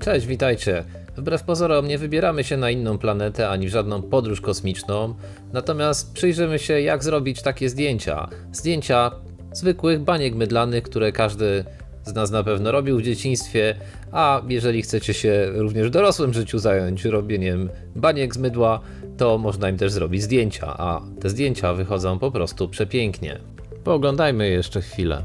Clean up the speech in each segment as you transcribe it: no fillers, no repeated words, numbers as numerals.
Cześć, witajcie. Wbrew pozorom nie wybieramy się na inną planetę ani w żadną podróż kosmiczną, natomiast przyjrzymy się, jak zrobić takie zdjęcia. Zdjęcia zwykłych baniek mydlanych, które każdy z nas na pewno robił w dzieciństwie, a jeżeli chcecie się również w dorosłym życiu zająć robieniem baniek z mydła, to można im też zrobić zdjęcia, a te zdjęcia wychodzą po prostu przepięknie. Pooglądajmy je jeszcze chwilę.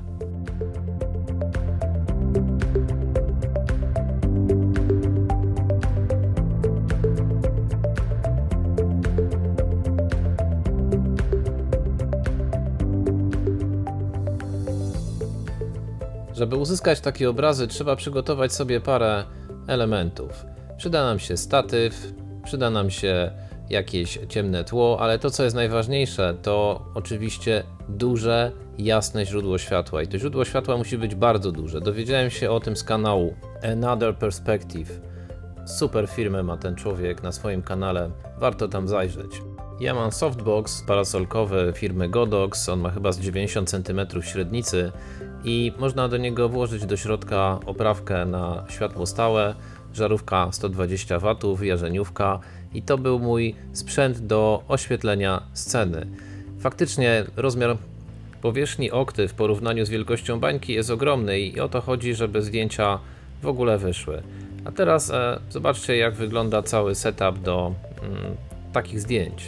Żeby uzyskać takie obrazy, trzeba przygotować sobie parę elementów. Przyda nam się statyw, przyda nam się jakieś ciemne tło, ale to, co jest najważniejsze, to oczywiście duże, jasne źródło światła. I to źródło światła musi być bardzo duże. Dowiedziałem się o tym z kanału Another Perspective. Super firmę ma ten człowiek na swoim kanale, warto tam zajrzeć. Ja mam softbox parasolkowy firmy Godox, on ma chyba z 90 cm średnicy i można do niego włożyć do środka oprawkę na światło stałe, żarówka 120 W, jarzeniówka i to był mój sprzęt do oświetlenia sceny. Faktycznie rozmiar powierzchni okty w porównaniu z wielkością bańki jest ogromny i o to chodzi, żeby zdjęcia w ogóle wyszły. A teraz zobaczcie, jak wygląda cały setup do takich zdjęć.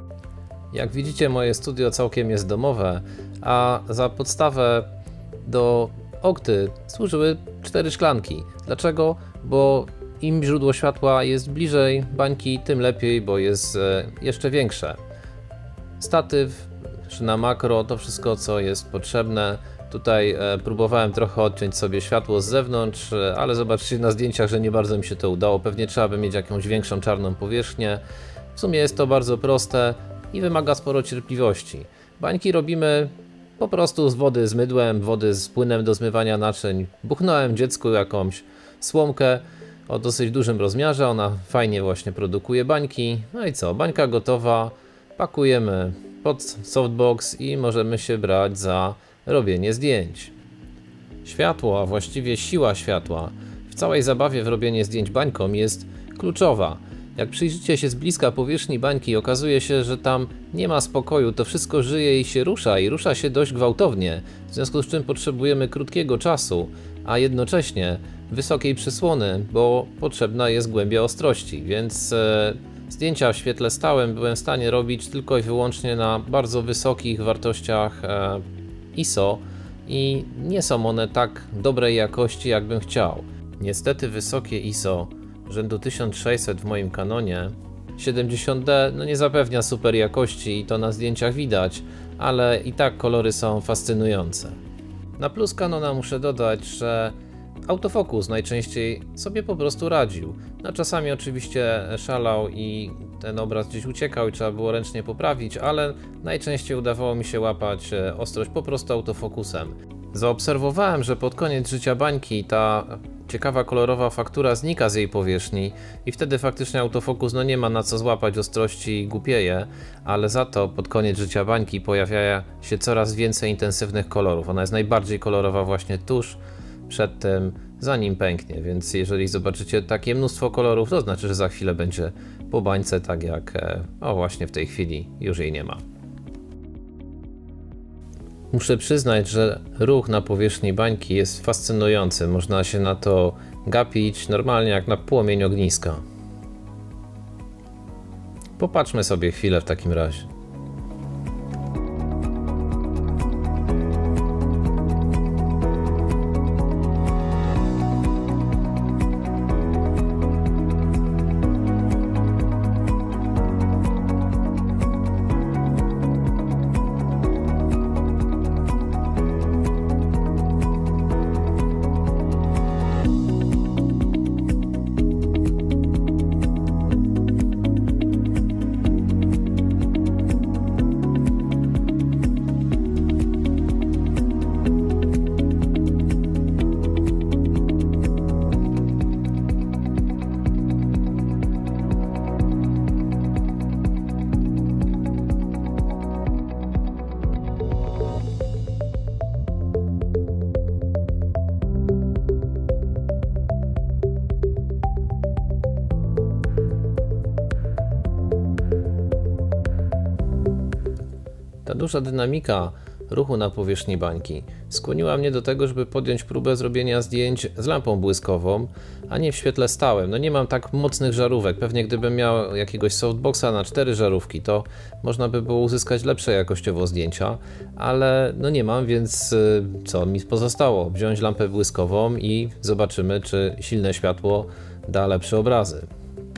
Jak widzicie, moje studio całkiem jest domowe, a za podstawę do okty służyły 4 szklanki. Dlaczego? Bo im źródło światła jest bliżej bańki, tym lepiej, bo jest jeszcze większe. Statyw, szyna makro, to wszystko, co jest potrzebne. Tutaj próbowałem trochę odciąć sobie światło z zewnątrz, ale zobaczcie na zdjęciach, że nie bardzo mi się to udało. Pewnie trzeba by mieć jakąś większą czarną powierzchnię. W sumie jest to bardzo proste i wymaga sporo cierpliwości. Bańki robimy po prostu z wody z mydłem, wody z płynem do zmywania naczyń. Buchnąłem dziecku jakąś słomkę o dosyć dużym rozmiarze, ona fajnie właśnie produkuje bańki. No i co, bańka gotowa, pakujemy pod softbox i możemy się brać za robienie zdjęć. Światło, a właściwie siła światła w całej zabawie w robienie zdjęć bańką jest kluczowa. Jak przyjrzycie się z bliska powierzchni bańki, okazuje się, że tam nie ma spokoju, to wszystko żyje i rusza się dość gwałtownie, w związku z czym potrzebujemy krótkiego czasu, a jednocześnie wysokiej przysłony, bo potrzebna jest głębia ostrości, więc zdjęcia w świetle stałym byłem w stanie robić tylko i wyłącznie na bardzo wysokich wartościach ISO i nie są one tak dobrej jakości, jakbym chciał. Niestety wysokie ISO rzędu 1600 w moim Canonie 70D nie zapewnia super jakości i to na zdjęciach widać, ale i tak kolory są fascynujące. Na plus Canona muszę dodać, że autofokus najczęściej sobie po prostu radził. Czasami oczywiście szalał i ten obraz gdzieś uciekał i trzeba było ręcznie poprawić, ale najczęściej udawało mi się łapać ostrość po prostu autofokusem. Zaobserwowałem, że pod koniec życia bańki ta ciekawa kolorowa faktura znika z jej powierzchni i wtedy faktycznie autofokus nie ma na co złapać ostrości i głupieje, ale za to pod koniec życia bańki pojawia się coraz więcej intensywnych kolorów. Ona jest najbardziej kolorowa właśnie tuż przed tym, zanim pęknie, więc jeżeli zobaczycie takie mnóstwo kolorów, to znaczy, że za chwilę będzie po bańce tak jak właśnie w tej chwili już jej nie ma. Muszę przyznać, że ruch na powierzchni bańki jest fascynujący. Można się na to gapić normalnie jak na płomień ogniska. Popatrzmy sobie chwilę w takim razie. Ta duża dynamika ruchu na powierzchni bańki skłoniła mnie do tego, żeby podjąć próbę zrobienia zdjęć z lampą błyskową, a nie w świetle stałym. No nie mam tak mocnych żarówek. Pewnie gdybym miał jakiegoś softboxa na 4 żarówki, to można by było uzyskać lepsze jakościowo zdjęcia, ale no nie mam, więc co mi pozostało? Wziąć lampę błyskową i zobaczymy, czy silne światło da lepsze obrazy.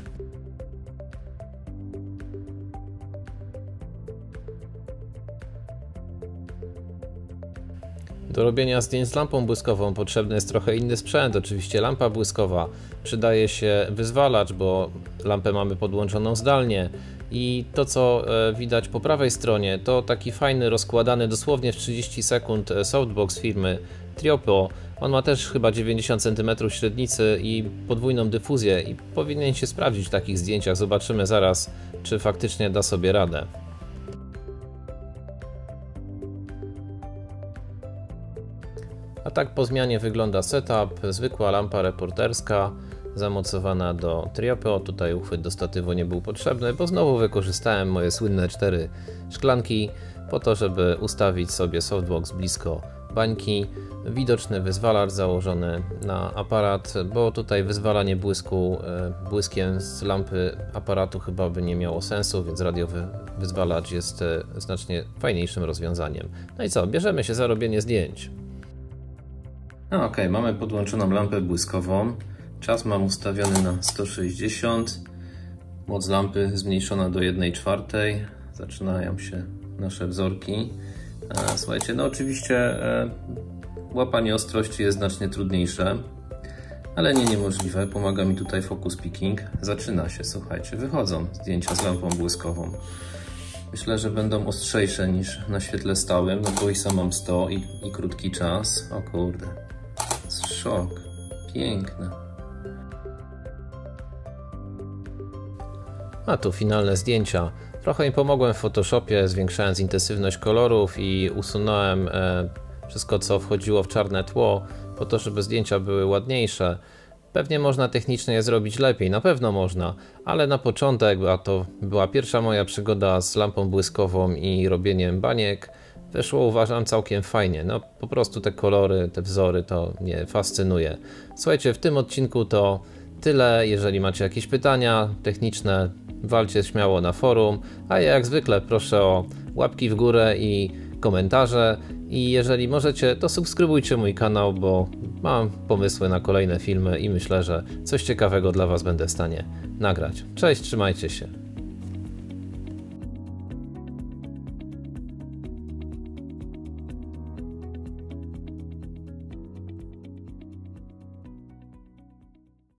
Do robienia zdjęć z lampą błyskową potrzebny jest trochę inny sprzęt. Oczywiście lampa błyskowa, przydaje się wyzwalacz, bo lampę mamy podłączoną zdalnie i to, co widać po prawej stronie, to taki fajny, rozkładany dosłownie w 30 sekund softbox firmy Triopo. On ma też chyba 90 cm średnicy i podwójną dyfuzję i powinien się sprawdzić w takich zdjęciach. Zobaczymy zaraz, czy faktycznie da sobie radę. A tak po zmianie wygląda setup. Zwykła lampa reporterska zamocowana do Triopo. Tutaj uchwyt do statywu nie był potrzebny, bo znowu wykorzystałem moje słynne 4 szklanki po to, żeby ustawić sobie softbox blisko bańki. Widoczny wyzwalacz założony na aparat, bo tutaj wyzwalanie błyskiem z lampy aparatu chyba by nie miało sensu, więc radiowy wyzwalacz jest znacznie fajniejszym rozwiązaniem. No i co, bierzemy się za robienie zdjęć. No ok, mamy podłączoną lampę błyskową. Czas mam ustawiony na 160. Moc lampy zmniejszona do 1/4. Zaczynają się nasze wzorki. Słuchajcie, no oczywiście łapanie ostrości jest znacznie trudniejsze, ale nie niemożliwe. Pomaga mi tutaj focus picking. Zaczyna się, słuchajcie, wychodzą zdjęcia z lampą błyskową. Myślę, że będą ostrzejsze niż na świetle stałym, no bo ISO mam 100 i krótki czas. O kurde. Szok. Piękne. A tu finalne zdjęcia. Trochę im pomogłem w Photoshopie, zwiększając intensywność kolorów i usunąłem wszystko, co wchodziło w czarne tło, po to, żeby zdjęcia były ładniejsze. Pewnie można technicznie je zrobić lepiej, na pewno można, ale na początek, a to była pierwsza moja przygoda z lampą błyskową i robieniem baniek, wyszło, uważam, całkiem fajnie. No po prostu te kolory, te wzory to mnie fascynuje. Słuchajcie, w tym odcinku to tyle. Jeżeli macie jakieś pytania techniczne, walcie śmiało na forum, a ja jak zwykle proszę o łapki w górę i komentarze. I jeżeli możecie, to subskrybujcie mój kanał, bo mam pomysły na kolejne filmy i myślę, że coś ciekawego dla Was będę w stanie nagrać. Cześć, trzymajcie się.